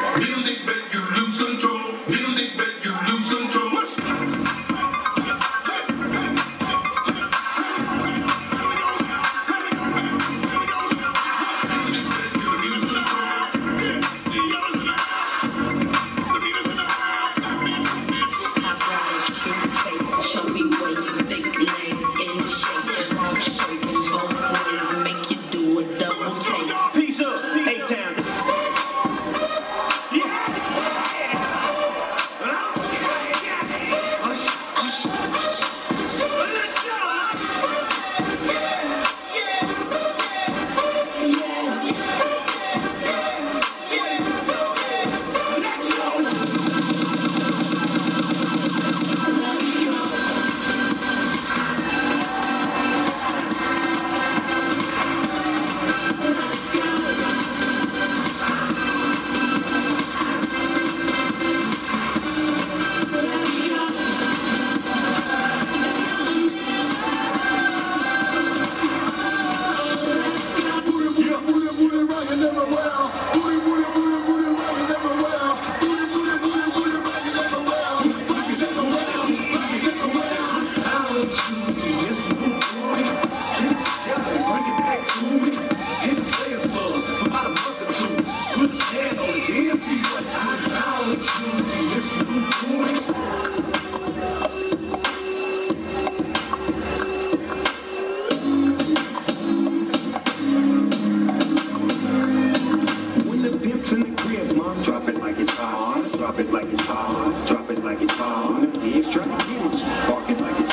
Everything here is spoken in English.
Music make you lose control. Music make you lose control. Drop it like it's hot, drop it like it's hot. Kids trying to get it, barking like it's